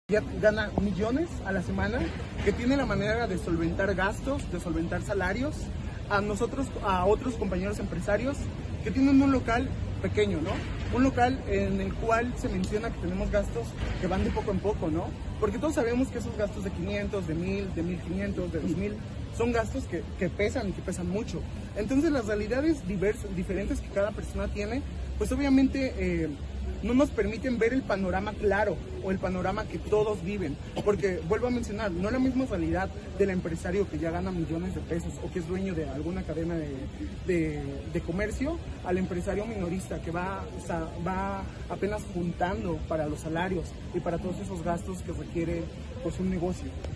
Ya gana millones a la semana, que tiene la manera de solventar gastos, de solventar salarios, a nosotros, a otros compañeros empresarios que tienen un local pequeño, ¿no? Un local en el cual se menciona que tenemos gastos que van de poco en poco, ¿no? Porque todos sabemos que esos gastos de 500, de 1000, de 1500, de 2000, son gastos que pesan y que pesan mucho. Entonces las realidades diferentes que cada persona tiene, pues obviamente no nos permiten ver el panorama claro o el panorama que todos viven, porque vuelvo a mencionar, no es la misma realidad del empresario que ya gana millones de pesos o que es dueño de alguna cadena de comercio, al empresario minorista que va apenas juntando para los salarios y para todos esos gastos que requiere pues un negocio.